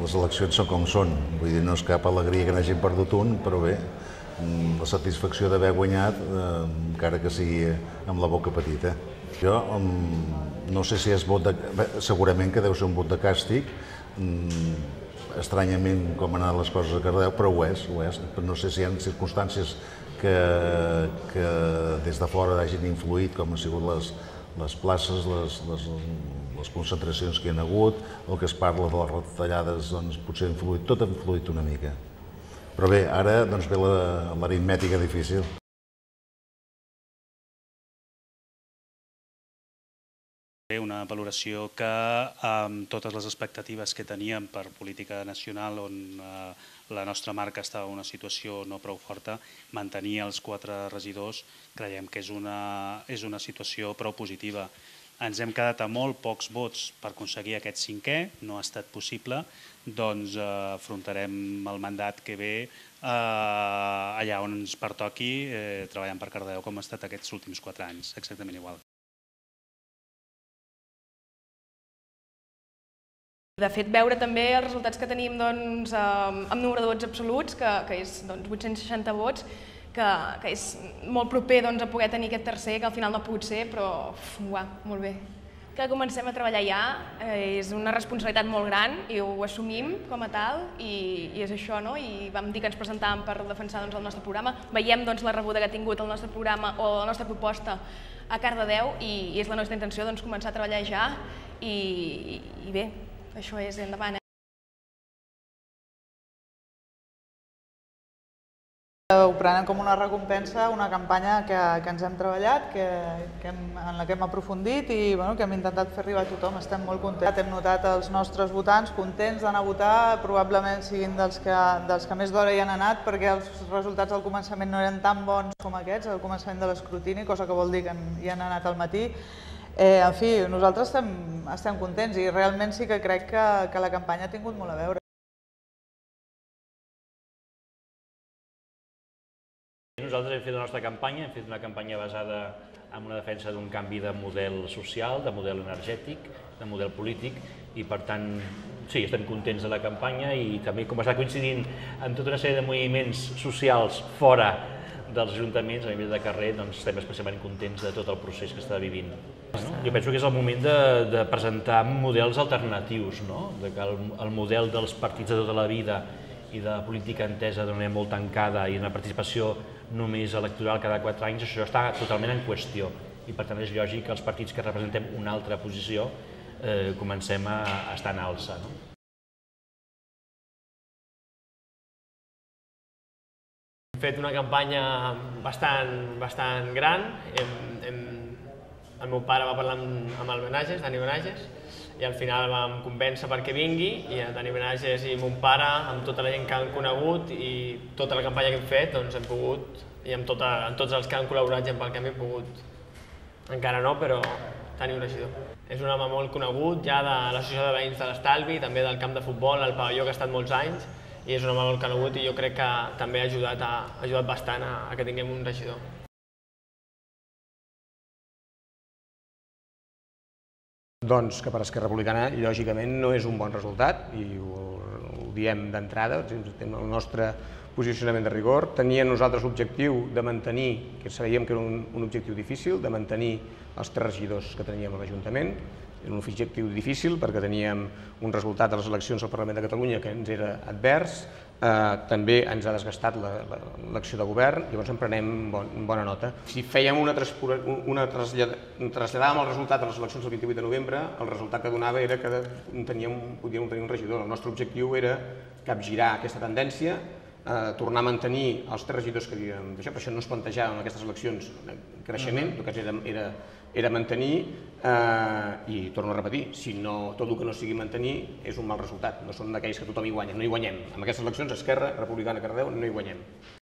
les eleccions són com són. Vull dir, no és cap alegria que n'hagin perdut un, però bé, la satisfacció d'haver guanyat, encara que sigui amb la boca petita. Jo no sé si és vot de... Segurament que deu ser un vot de càstig, estranyament com han anat les coses a Cardedeu, però ho és. No sé si hi ha circumstàncies que des de fora hagin influït, com han sigut les places, les concentracions que hi ha hagut, el que es parla de les retallades, doncs potser ha influït, tot ha influït una mica. Però bé, ara doncs ve l'aritmètica difícil. Una valoració que, amb totes les expectatives que teníem per política nacional, on la nostra marca estava en una situació no prou forta, mantenir els 4 regidors creiem que és una situació prou positiva. Ens hem quedat a molt pocs vots per aconseguir aquest 5è, no ha estat possible, doncs afrontarem el mandat que ve allà on ens pertoqui, treballant per Cardedeu com ha estat aquests últims 4 anys, exactament igual. De fet, veure també els resultats que tenim amb número de vots absoluts, que és 860 vots, que és molt proper a poder tenir aquest tercer, que al final no ha pogut ser, però molt bé. Que comencem a treballar ja, és una responsabilitat molt gran i ho assumim com a tal, i és això, no? I vam dir que ens presentàvem per defensar el nostre programa. Veiem la rebuda que ha tingut el nostre programa o la nostra proposta a Cardedeu i és la nostra intenció començar a treballar ja i bé, això és endavant. Ho prenen com una recompensa, una campanya que ens hem treballat, en la que hem aprofundit i que hem intentat fer arribar a tothom. Estem molt contents. Hem notat els nostres votants contents d'anar a votar, probablement siguin dels que més d'hora hi han anat, perquè els resultats al començament no eren tan bons com aquests, al començament de l'escrutini, cosa que vol dir que hi han anat al matí. En fi, nosaltres estem contents i realment sí que crec que la campanya ha tingut molt a veure. Nosaltres hem fet la nostra campanya, hem fet una campanya basada en una defensa d'un canvi de model social, de model energètic, de model polític i per tant, sí, estem contents de la campanya i també com està coincidint amb tota una sèrie de moviments socials fora dels ajuntaments, a nivell de carrer, doncs estem especialment contents de tot el procés que està vivint. Jo penso que és el moment de presentar models alternatius, que el model dels partits de tota la vida i de la política entesa d'una manera molt tancada i una participació només electoral cada 4 anys, això està totalment en qüestió i per tant és lògic que els partits que representem una altra posició comencem a estar en alça. Hem fet una campanya bastant gran. El meu pare va parlar amb el Benages, Dani Benages, i al final vam convèncer perquè vingui i a Dani Benages i mon pare, amb tota la gent que han conegut i tota la campanya que hem fet, doncs hem pogut, i amb tots els que han col·laborat gent pel que hem pogut, encara no, però tenir un regidor. És un home molt conegut ja de l'Associació de Veïns de l'Estalvi, també del camp de futbol, al pavelló, que ha estat molts anys, i és un home molt conegut i jo crec que també ha ajudat bastant a que tinguem un regidor. Doncs que per Esquerra Republicana, lògicament, no és un bon resultat, i ho diem d'entrada, el nostre posicionament de rigor. Teníem nosaltres l'objectiu de mantenir, que sabíem que era un objectiu difícil, de mantenir els 3 regidors que teníem a l'Ajuntament. Era un objectiu difícil perquè teníem un resultat de les eleccions al Parlament de Catalunya que ens era advers, també ens ha desgastat l'acció de govern, llavors en prenem bona nota. Si fèiem traslladàvem el resultat de les eleccions del 28 de novembre, el resultat que donava era que podíem tenir un regidor. El nostre objectiu era capgirar aquesta tendència, tornar a mantenir els 3 regidors que havíem deixat, per això no es plantejava en aquestes eleccions creixement, el que era mantenir, i torno a repetir, tot el que no sigui mantenir és un mal resultat, no són d'aquells que tothom hi guanya, no hi guanyem. En aquestes eleccions Esquerra Republicana Cardedeu no hi guanyem.